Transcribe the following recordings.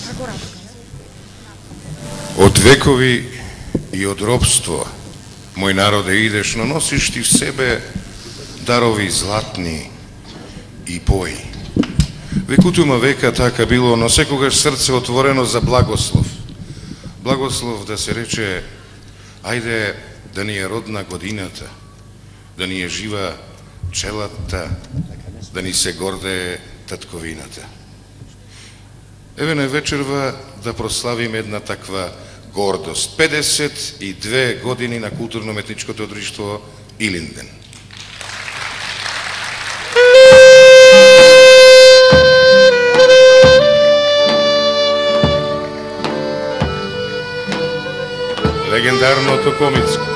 Od vekovi i od ropstvo, moj narode, ideš, no nosiš ti v sebe darovi zlatni i boji. Vekutuma veka taka bilo, no sekogaš srce otvoreno za blagoslov. Blagoslov da se reče, ajde da nije rodna godinata, da nije živa čelata, da ni se gorde tatkovinata. Evene večerva da proslavim jedna takva гордост. 52 години на културно-метничкото друштво Илинден. Легендарното Комицко.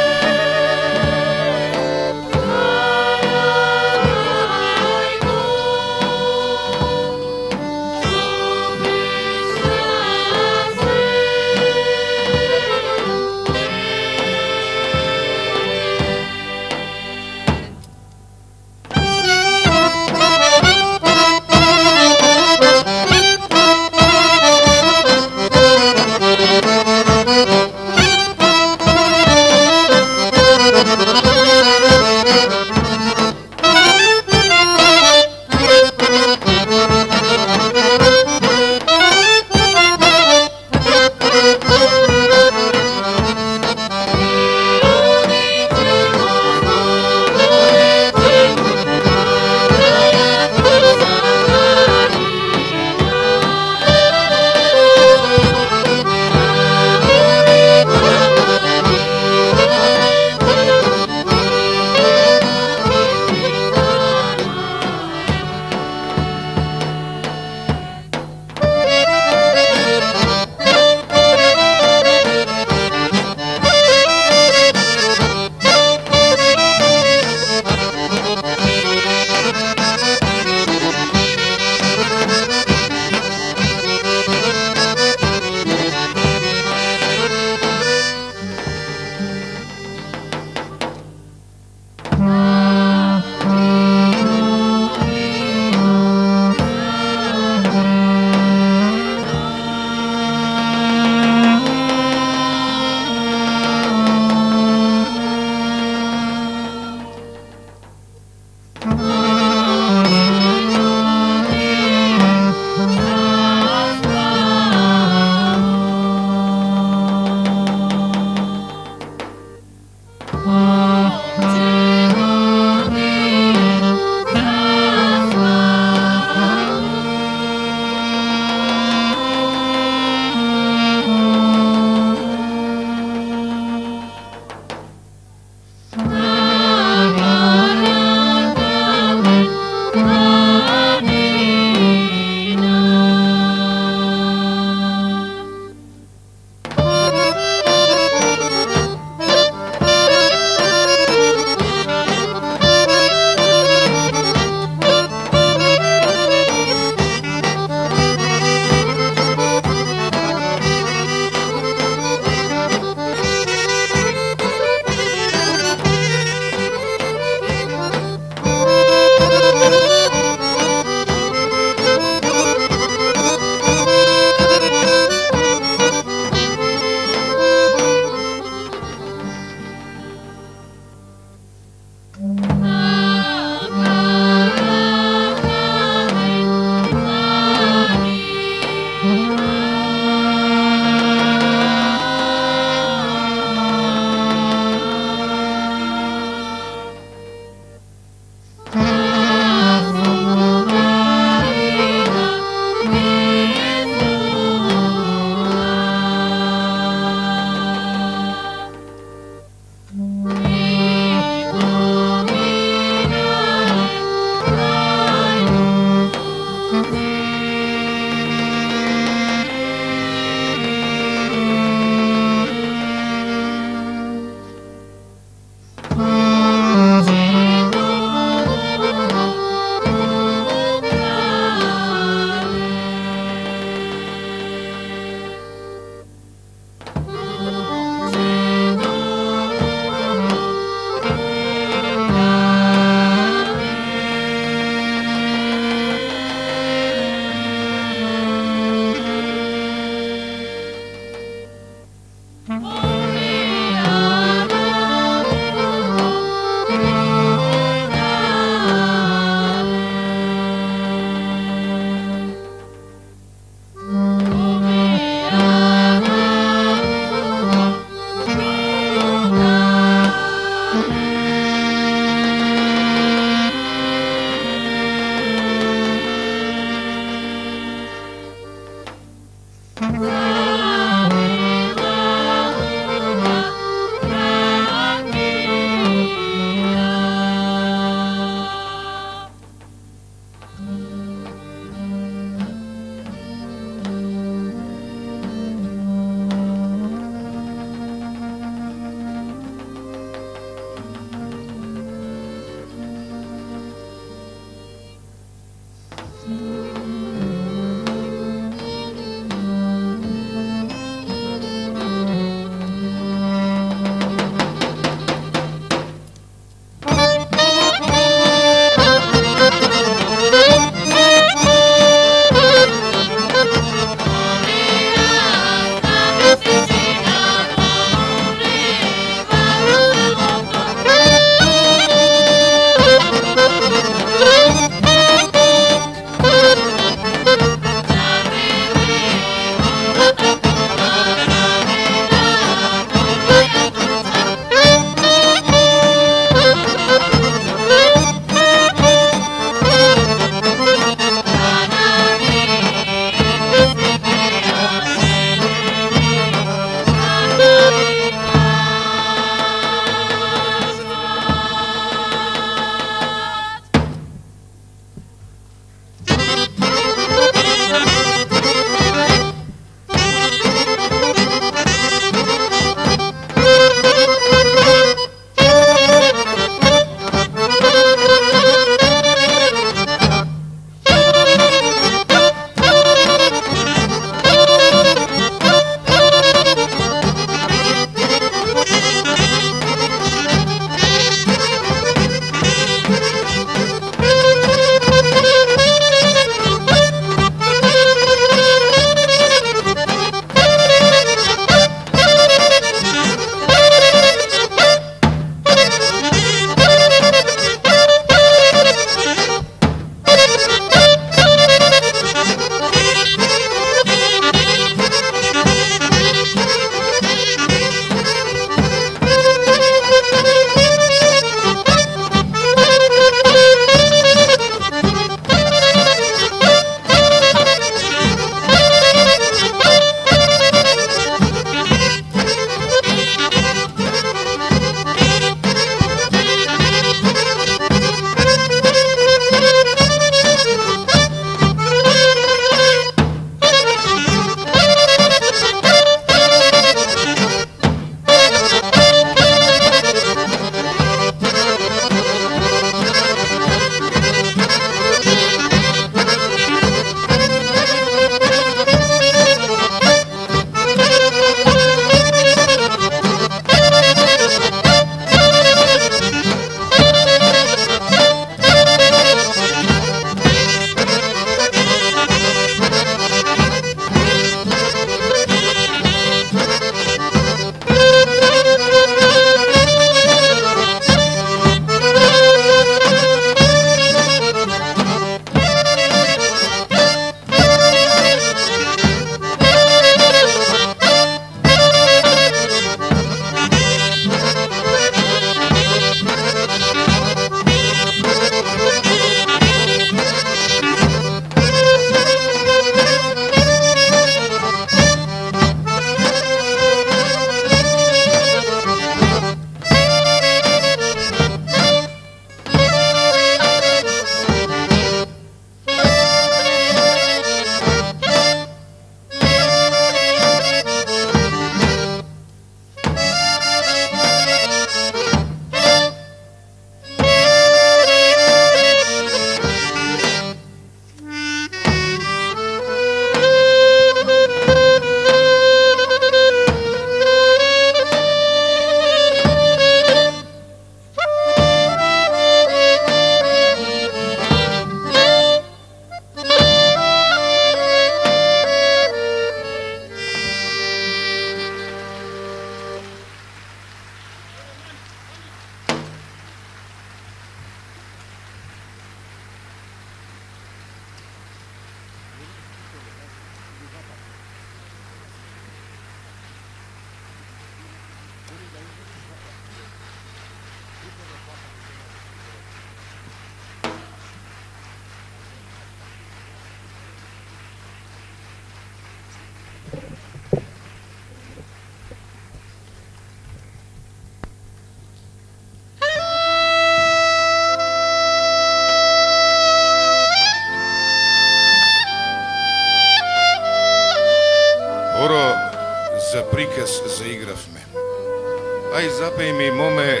Aj zapej mi, mome,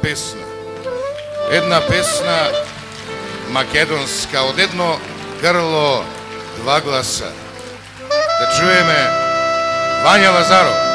jedna pesna makedonska, od jedno grlo, dva glasa. Da čuje me Vanja Lazarov.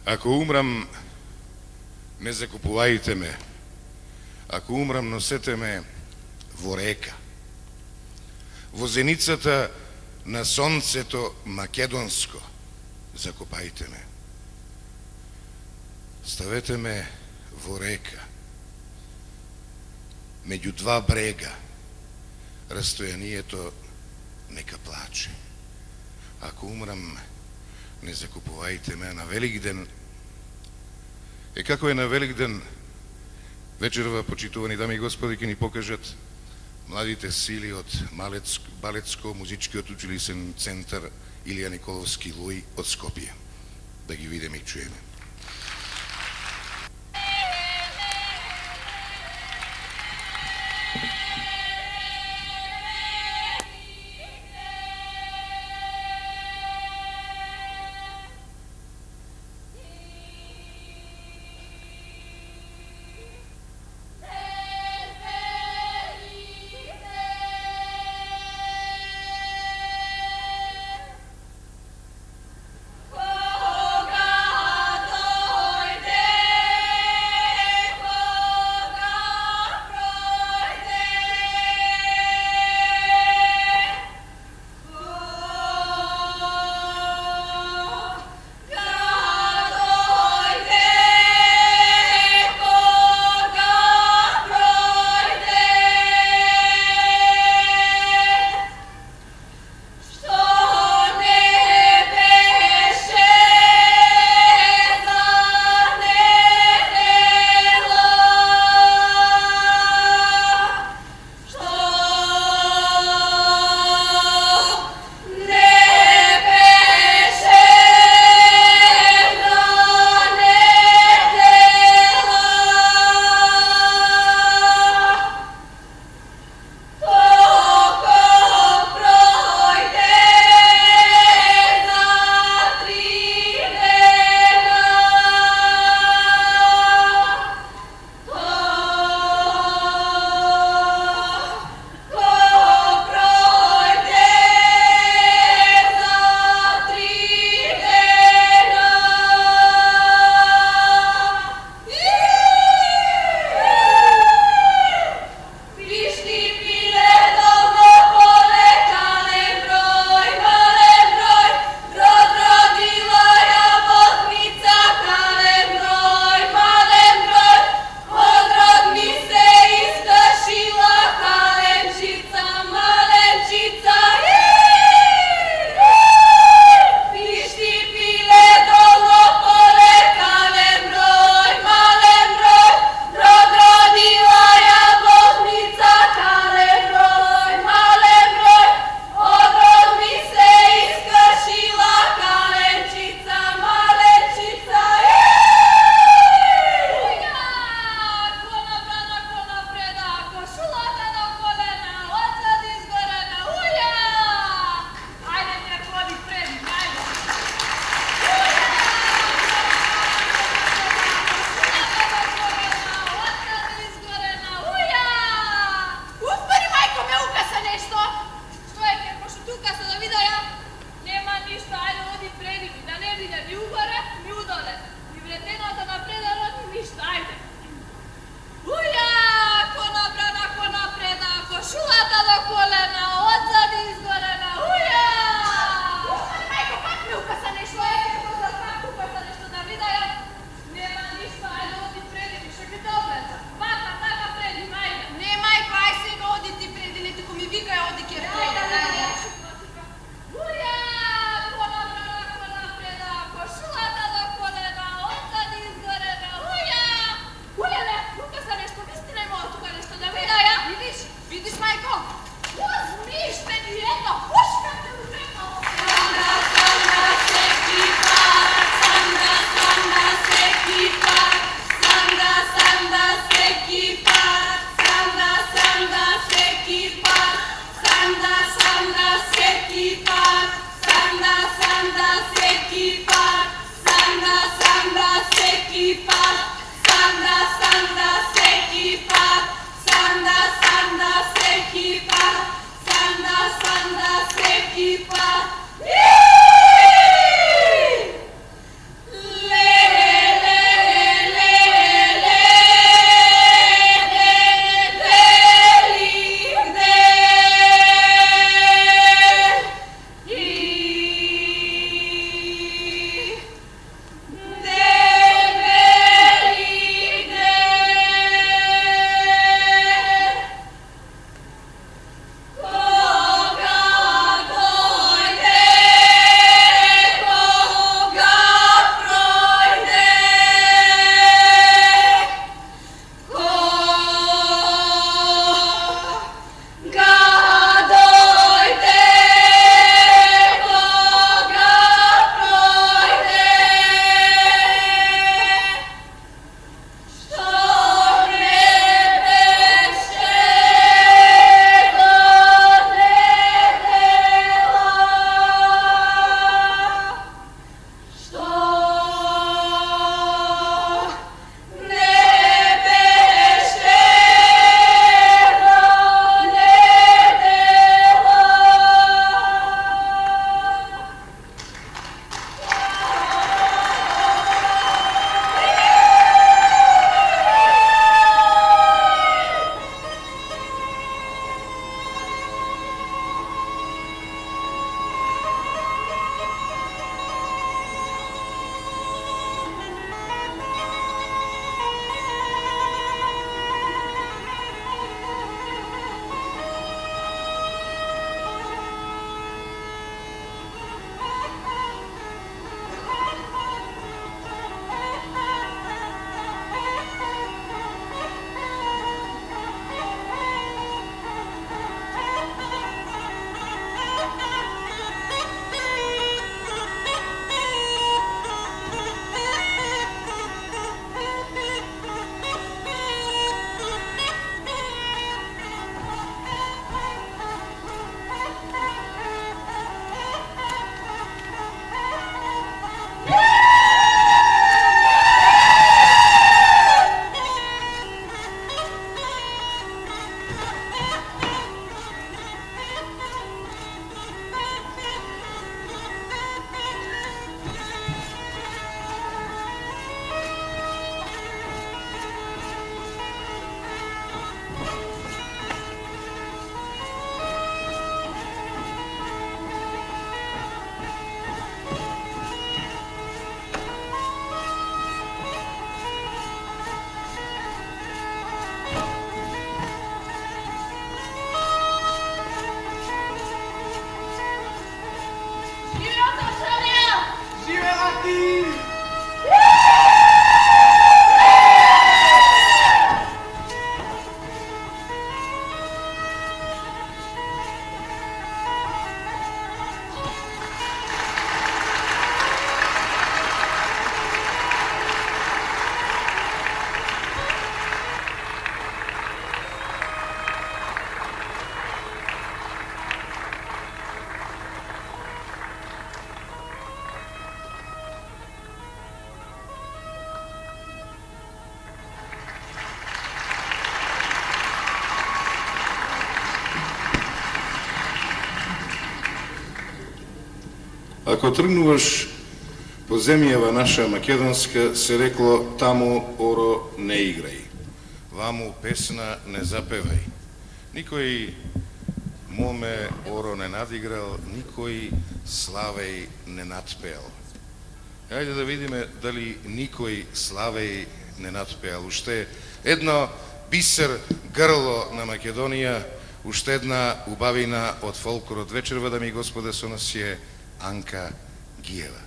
Ако умрам, не закупувајте ме. Ако умрам, носете ме во река. Во зеницата на сонцето македонско, закопајте ме. Ставете ме во река, меѓу два брега, растојанието нека плаче. Ако умрам, не закупувајте ме. На Великден, како е на Великден, вечерва, почитувани дами и господи, ќе ни покажат младите сили од Балетско-музичкиот училисен центар Илија Николовски Луи од Скопје. Да ги видиме и чуеме. Equipa. Ако тргнуваш по земјава наша македонска, се рекло таму оро не играј, ваму песна не запевај. Никој моме оро не надиграл, никој Славеј не надпеал. Ајде да видиме дали никој Славеј не надпеал. Уште едно бисер грло на Македонија, уште една убавина од фолклорот. Вечерва, дами и господа, со нас е Анка Гиева.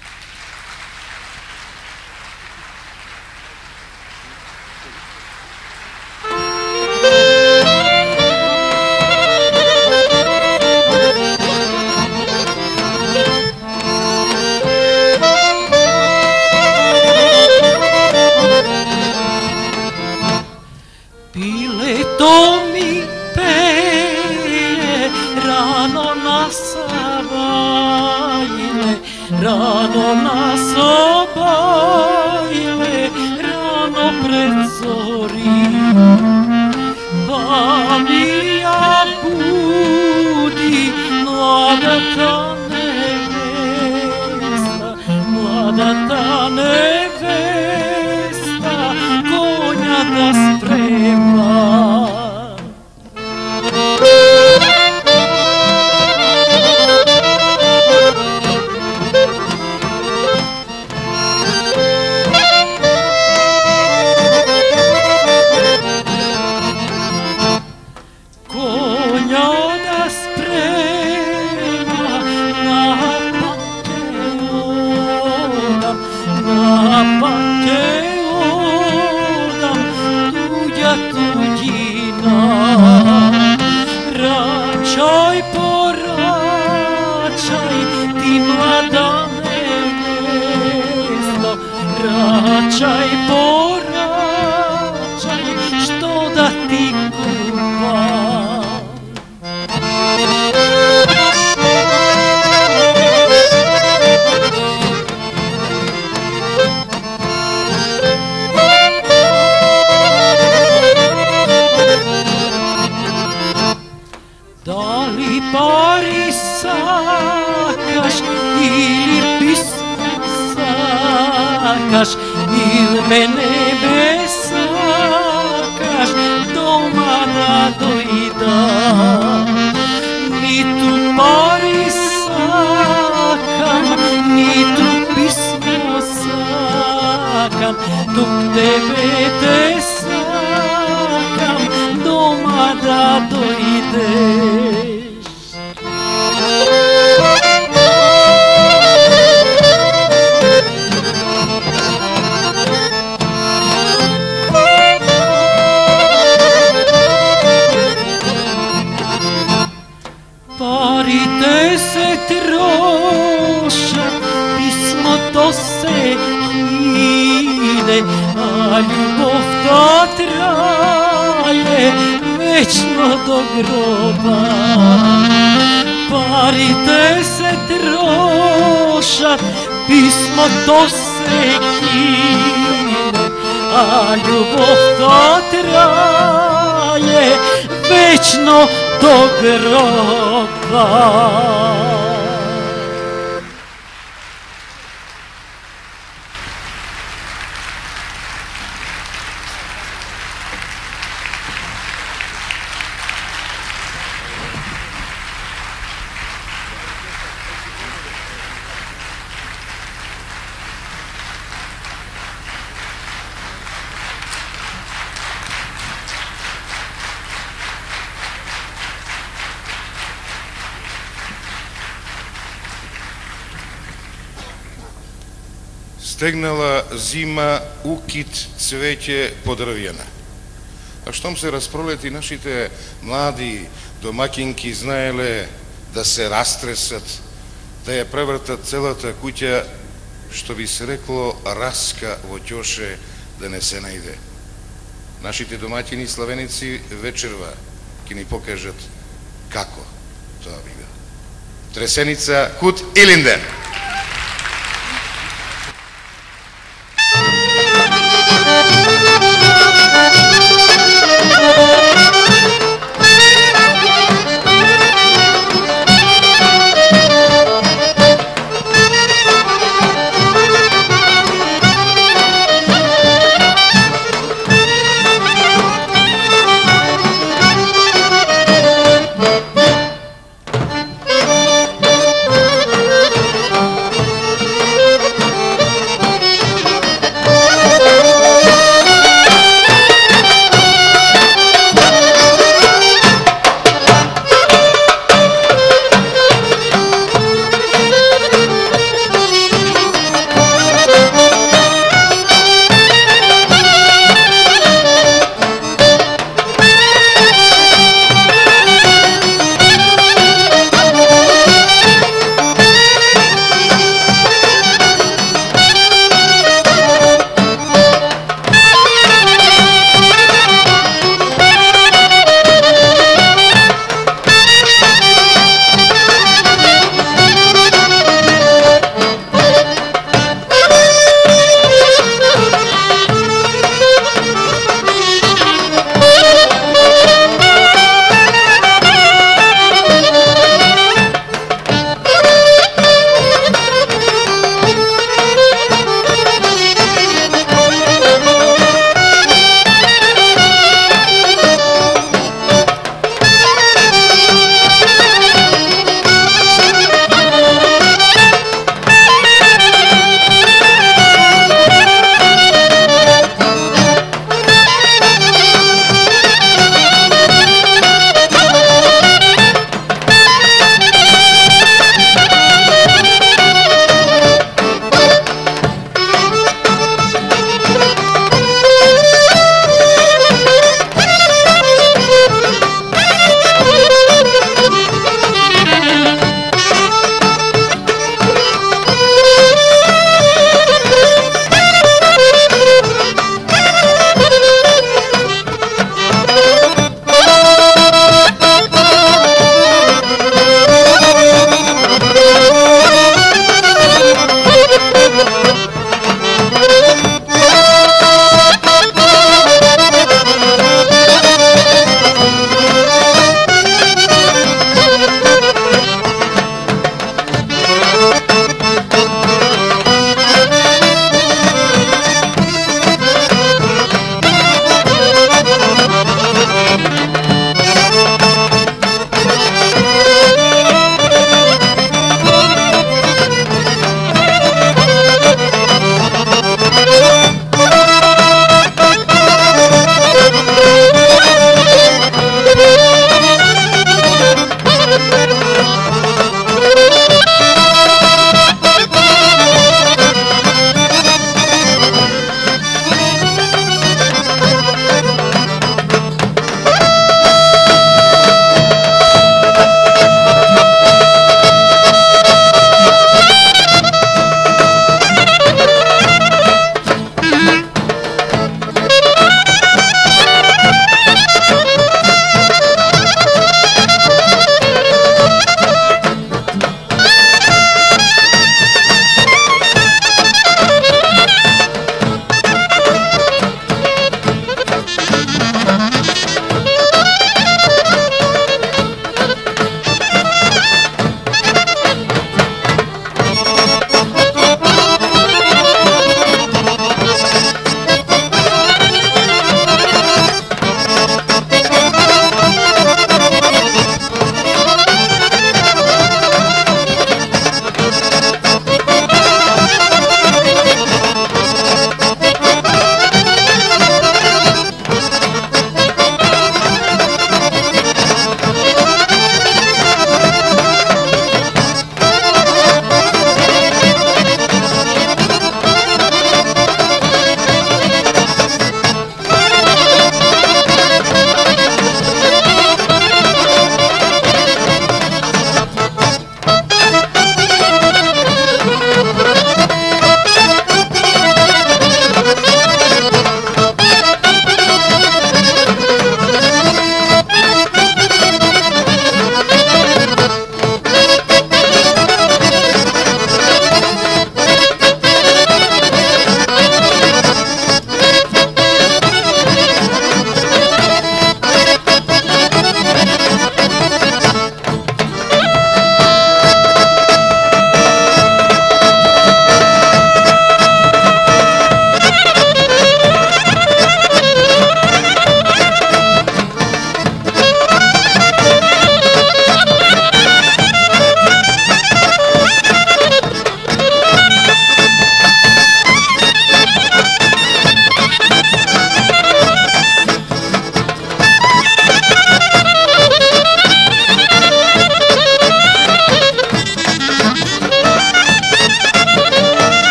Rano nas obajle, rano pred zori, pa mi ja budi mlada ta nevesta, konja da sprema. Račaj, poračaj, ti mlada nevesto, račaj, poračaj, što da ti kupam. Da li pari sakaš ili pismo sakaš ili mene besakaš doma da dojdam. Ni tu pari sakam, ni tu pismo sakam, dok tebe te sakam doma da dojdeš. Parite se troše, pismo to se kine, a ljubov ta traje večno do groba. Parite se trošat, pismo to se kine, a ljubov ta traje večno do groba. Стегнала зима, укит цвеќе подрвјена. А штом се распролети, нашите млади домакинки знаеле да се растресат, да ја превртат целата куќа, што би се рекло раска во ќоше да не се најде. Нашите домаќини славеници вечерва ќе ни покажат како тоа би било. Тресеница Кут Илинден.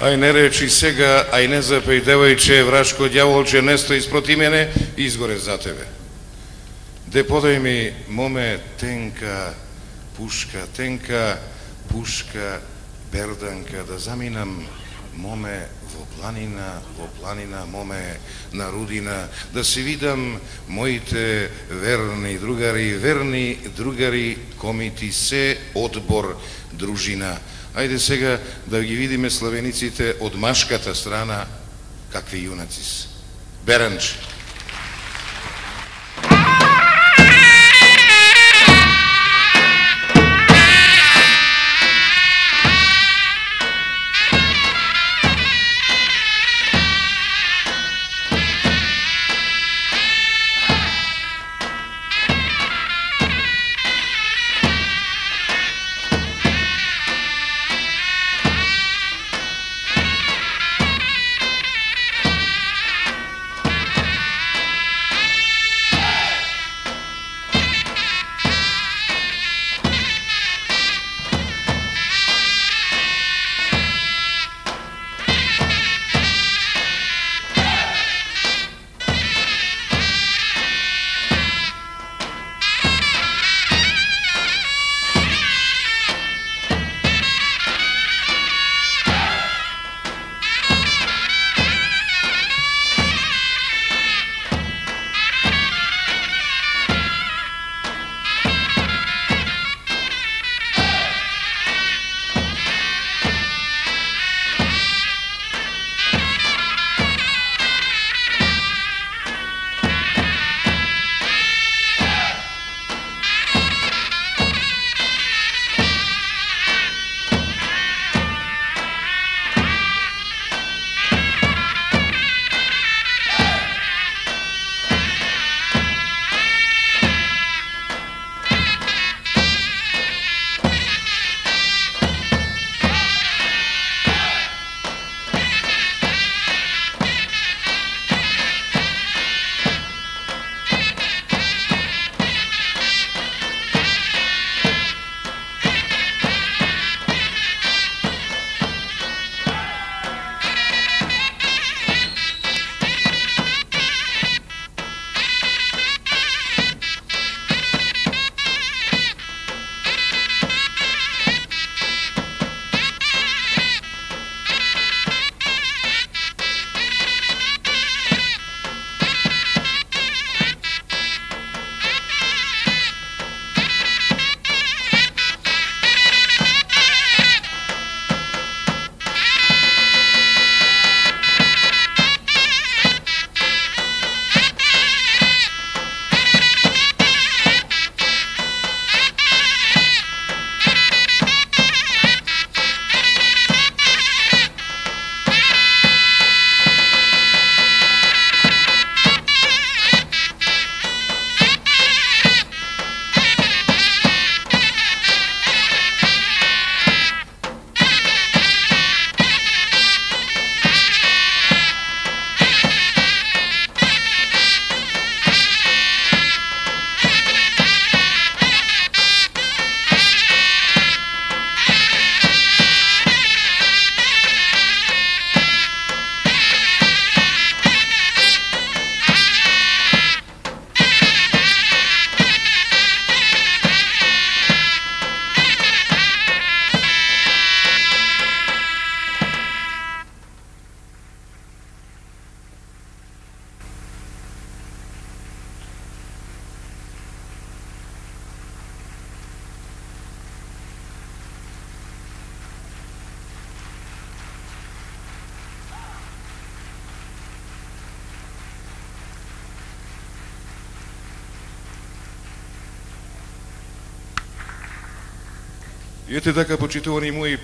Ај не речи сега, ај не запеј девојче, врашко дјаволче, не стои спроти мене, изгоре за тебе. Де подај ми, моме, тенка пушка, берданка, да заминам, моме, во планина, моме, на рудина, да се видам моите верни другари, комити се одбор дружина. Ајде сега да ги видиме славениците од машката страна, какви јунаци се. Беранче. И ете така, почитувани мои,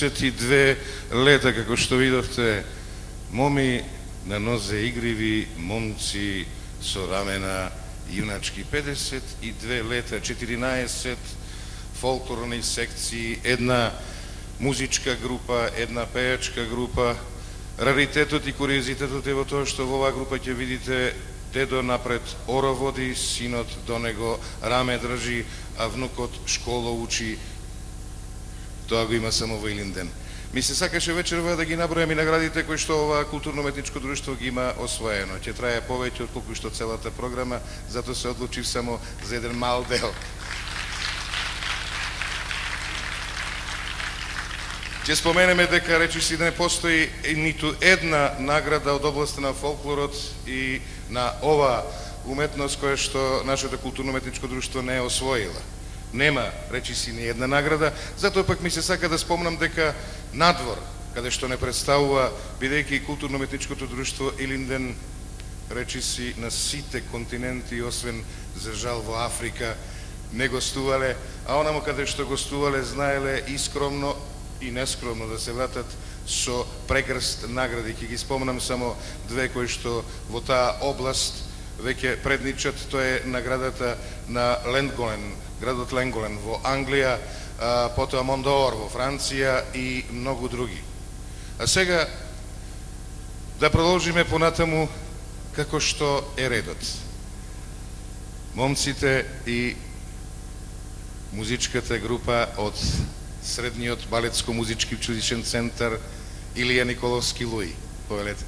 52 лета, како што видовте, моми на нозе игриви, момци со рамена јуначки. 52 лета, 14 фолклорни секции, една музичка група, една пејачка група. Раритетот и куриозитетот е во тоа што во оваа група ќе видите дедо напред оро води, синот до него раме држи, а внукот школа учи. Тоа го има само во Илинден. Ми се сакаше вечерва да ги набројам и наградите кои што ова културно-уметничко друштво ги има освоено. Ќе трае повеќе од колку што целата програма, затоа се одлучив само за еден мал дел. Ќе споменеме дека речиси да не постои ниту една награда од областта на фолклорот и на ова уметност која што нашето културно-уметничко друштво не е освоила. Нема, речиси, ни една награда, затоа пак ми се сака да спомнам дека надвор, каде што не представува, бидејќи и културно-уметничкото друштво Илинден, речиси, на сите континенти, освен за жал во Африка, не гостувале, а онамо каде што гостувале, знаеле и скромно и нескромно да се вратат со прекрст награди. Ќе ги спомнам само две кои што во таа област веќе предничат. Тоа е наградата на Ленголен, градот Ленголен во Англија, потоа Мондоор во Франција и многу други. А сега да продолжиме понатаму како што е редот. Момците и музичката група од Средниот балетско-музички училишен центар Илија Николовски Луи. Повелете.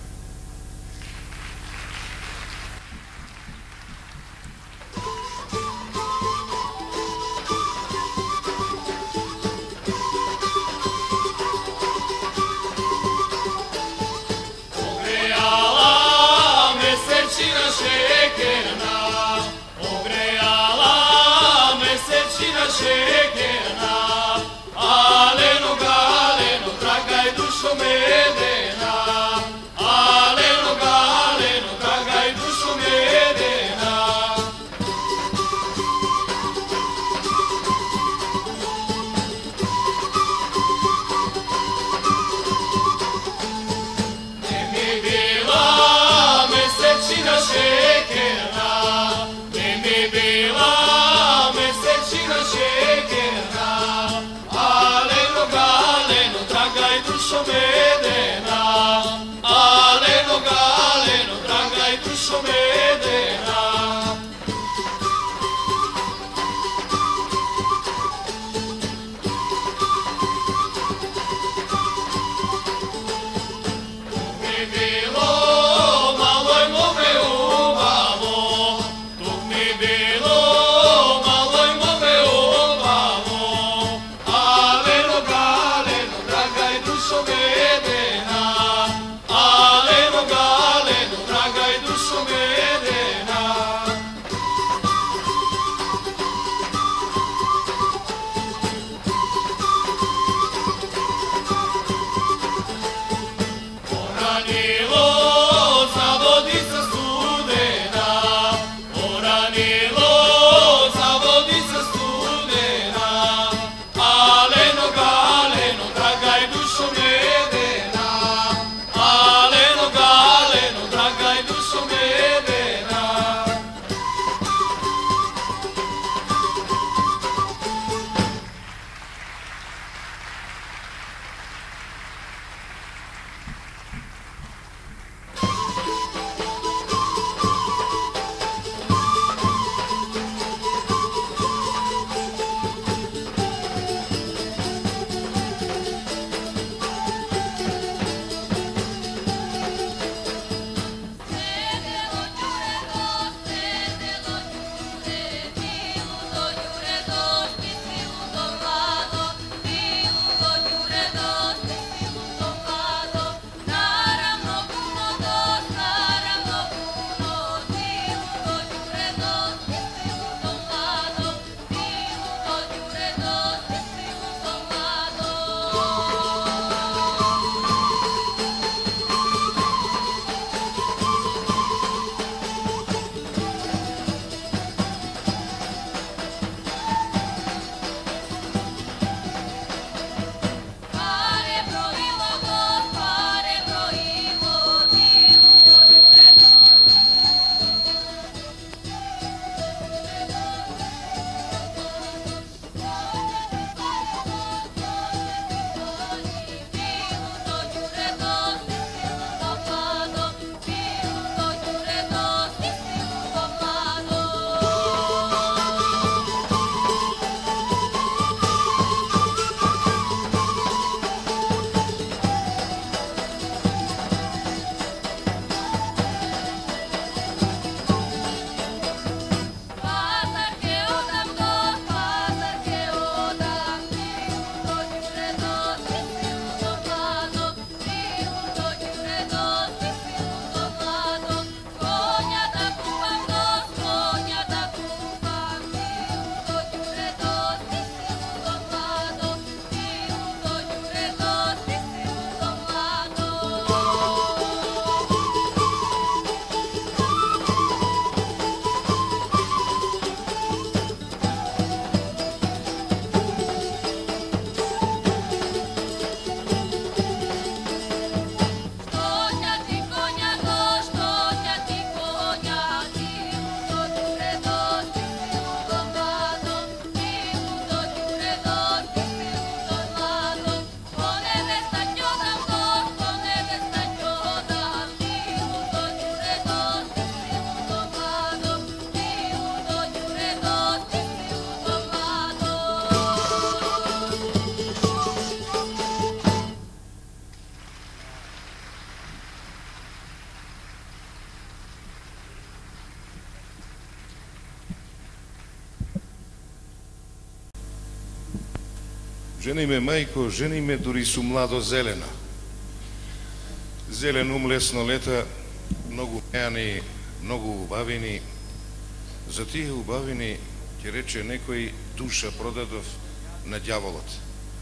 Жени ме, мајко, жени ме, дури су младо зелена. Зелен ум лесно лета, многу меани, многу убавини. За тие убавини, ќе рече некој, душа продадов на ѓаволот.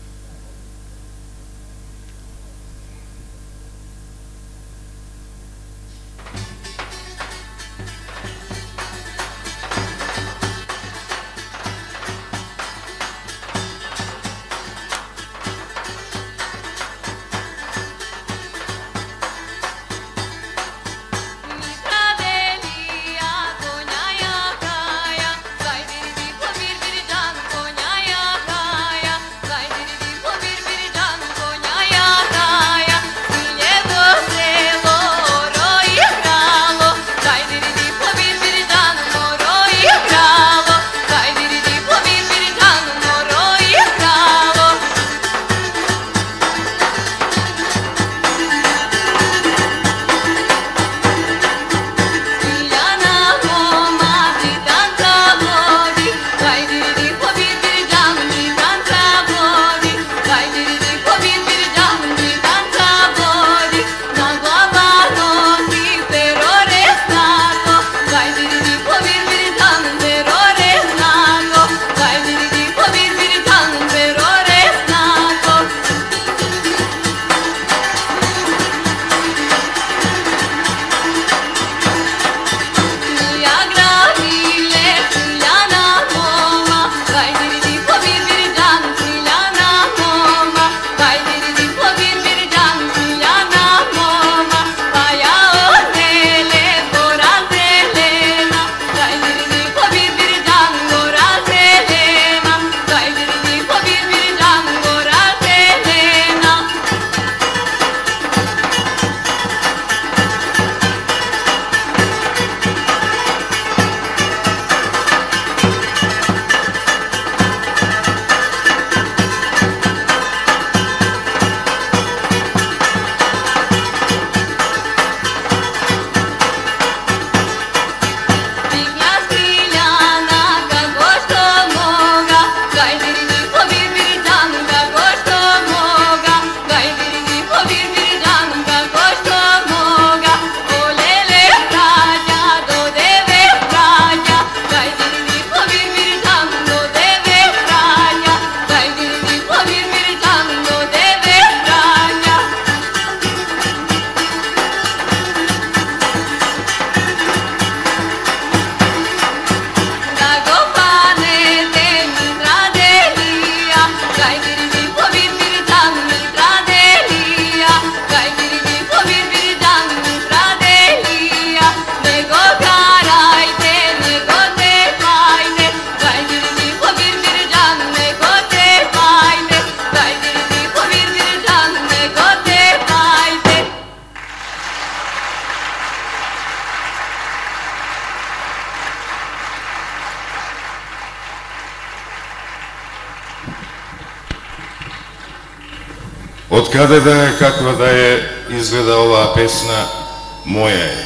Од каде да е, каква да е, изгледа оваа песна, моја е.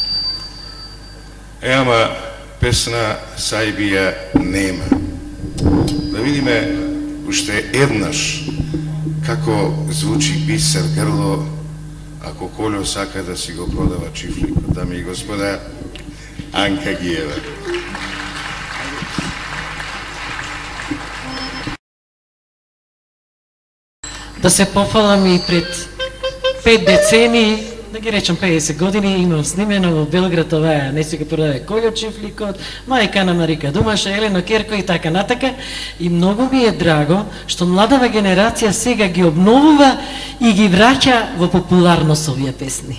Ама песна Сајбија нема. Да видиме уште еднаш како звучи бисер грло, ако Колјо сака да си го продава чифликот. Дами и господа, Анка Гиева. Да се пофалам и пред 5 децени, да ги речам 50 години, имам снимено во Белград оваа, не си го продаде Колјо чифликот, мајка на Марика Думаша, Елена Керко и така натака. И многу ми е драго што младава генерација сега ги обновува и ги враќа во популарност овие песни.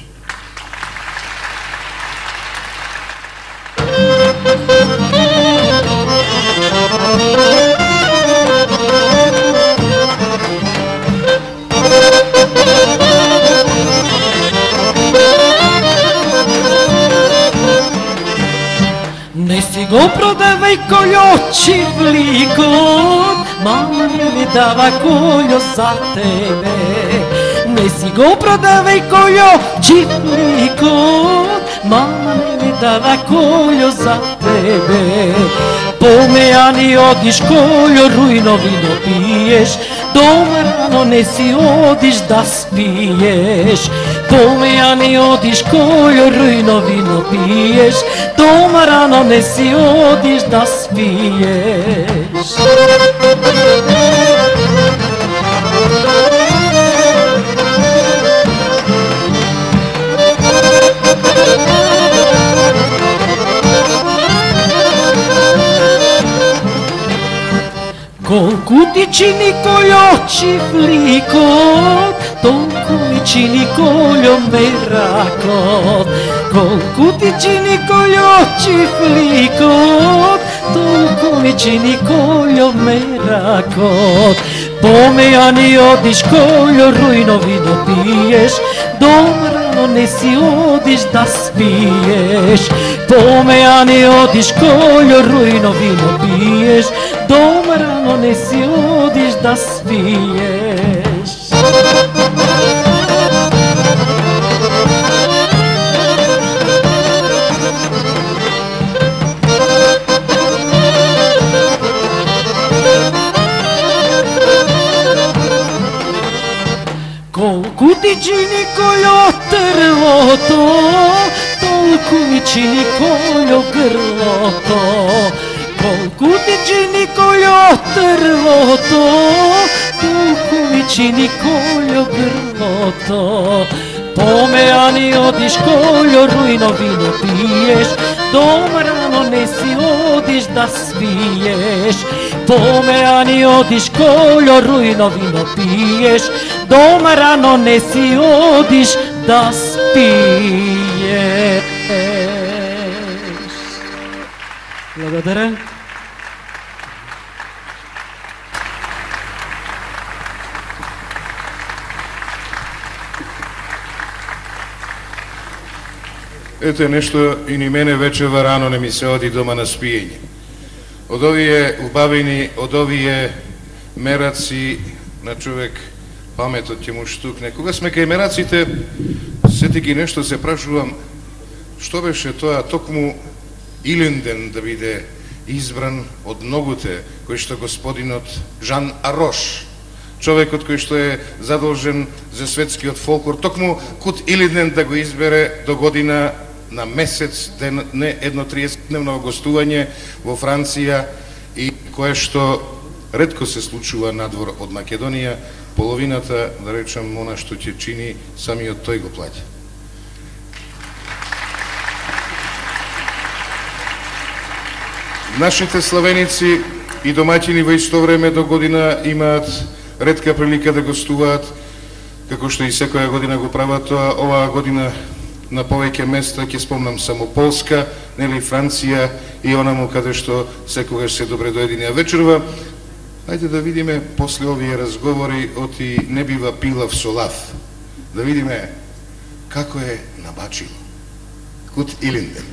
Не си го продавај Колјо чифликот, мама ми дава Колјо за тебе. Не си го продавај Колјо чифликот, мама ми дава Колјо за тебе. po me odis koljo rujno vino piješ, doma rano ne si odiš da spiješ. Po me odis koljo rujno vino piješ, doma rano ne si odiš da spiješ. Колку ти чини колјо чифликот, толку ми чини колјо меракот. Колку ти чини колјо чифликот, толку ми чини колјо меракот. По me odиш koljo rujno vino piješ, doma rano ne si odiš da spiješ. Po me odиш koljo rujno vino piješ, doma rano ne si odiš da spiješ. Колку ти чини колјо трвото, толку ми чини колјо грлото. Колку ти чини колјо трвото, толку ми чини колјо грлото. Po me odиш koljo rujno vino piješ, doma rano ne si odiš da spiješ. Po me odиш koljo rujno vino piješ, doma rano ne si odiš da spiješ. Благодаря. Ете нешто и ни мене вечерва рано не ми се оди дома на спиење. Од овие убавини, од овие мераци на човек паметот ќе му штукне. Кога сме кај мераците, сети ги нешто се прашувам, што беше тоа токму Илинден да биде избран од многуте кои што господинот Жан Арош, човекот кој што е задолжен за светскиот фолклор, токму Кут Илинден да го избере до година на месец, не едно 30-дневно гостување во Франција, и кое што ретко се случува надвор од Македонија, половината, да речам, она што ќе чини, самиот тој го плаќа. Нашите славеници и домаќини во исто време до година имаат ретка прилика да гостуваат, како што и секоја година го прават тоа. Оваа година на повеќе места ќе спомнам само Полска, нели Франција и онаму каде што секогаш се добре доединија вечерва. Ајде да видиме после овие разговори оти не бива пилав со лав. Да видиме како е набачило. Кут Илинден.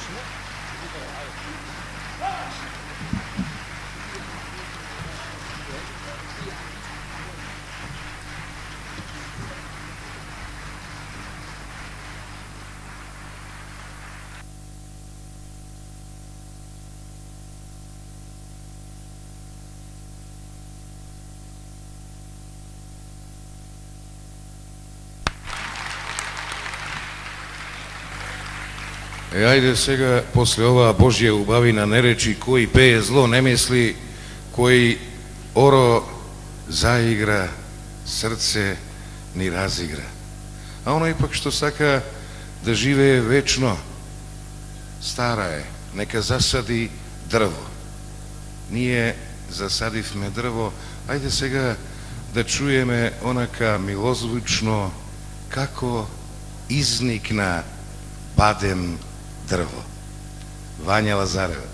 Ајде сега, после оваа Божја убавина, не речи кој пее зло, не мисли кој оро заигра, срце ни разигра. А оној пак што сака да живее вечно, стара е, нека засади дрво. Ние засадивме дрво, ајде сега да чуеме онака милозвучно како изникна бадем дрво. Вања Лазарева.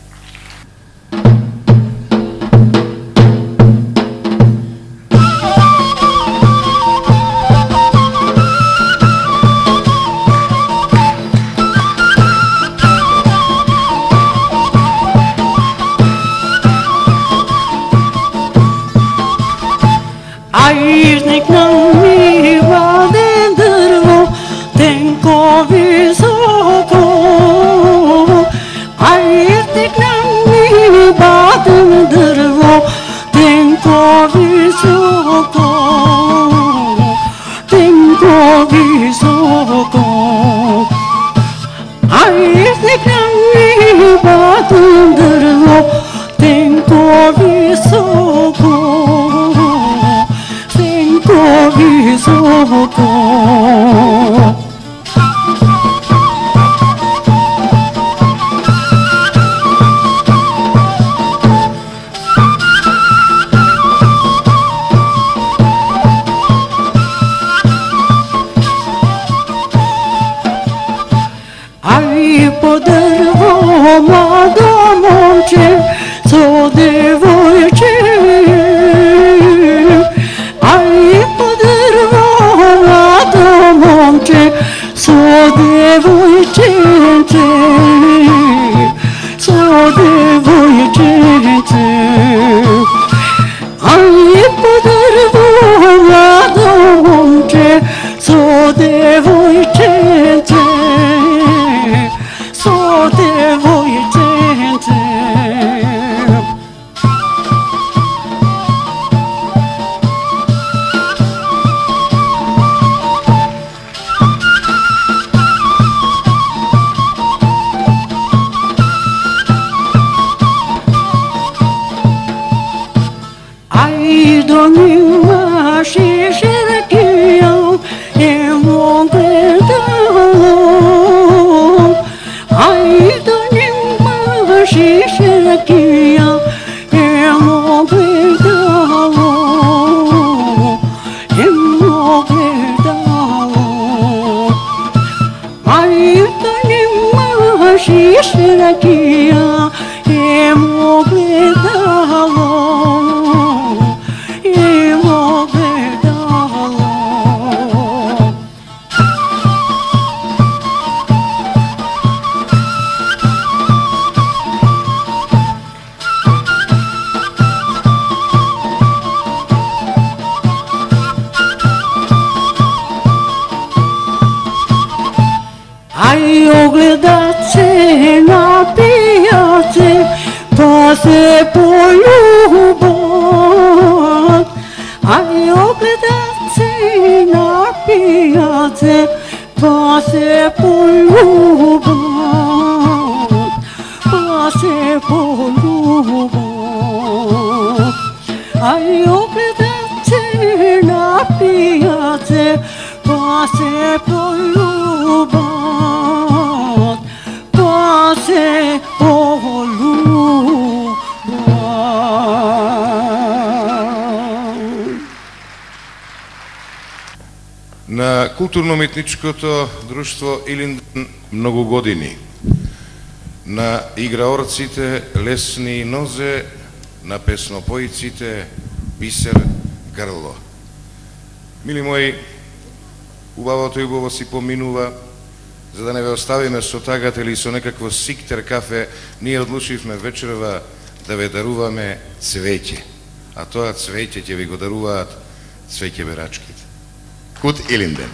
А изникна ми бадем дрво, тенко високо. А изникна ми бадем дрво, тенко високо, тенко високо. А изникна ми бадем дрво, тенко високо, тенко високо. По дрво младо момче со девојче, ај по дрво младо момче со девојченце, со девојченце. Ај по дрво младо момче со девојченце, so devojčence. Aj do njima šišerkijom emo gledalo, aj do njima šišerkijom emo gledalo, emo gledalo. Aj do njima šišerkijom emo gledalo, emo gledalo. Aj ogledat se na pijaci, pa se poljubat. Aj ogledat se na pijaci, pa se poljubat, pa se poljubat. Aj ogledat se na pijaci, pa se poljubat, pa se poljubat. На културно-уметничкото друштво Илинден многу години. На играорците Лесни Нозе, на песнопојците Бисер Грло. Мили мои, убавото и убаво си поминува, за да не ве оставиме со тагатели со некакво сиктер кафе, ние одлучивме вечерва да ве даруваме цвеќе. А тоа цвеќе ќе ви го даруваат цвеќе берачките. Кут Илинден.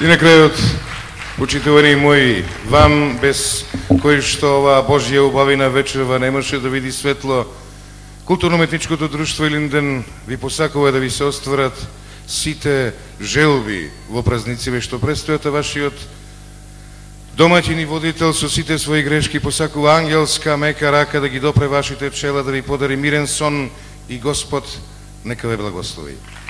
И на крајот, почитувани мои, вам без кој што ова Божја убавина вечерва немаше да види светло, културно-уметничкото друштво Илинден ви посакува да ви се остварат сите желби во празниците што престојат, а вашиот домаќин и водител со сите своји грешки посакува ангелска мека рака да ги допре вашите чела, да ви подари мирен сон и Господ нека ве благослови.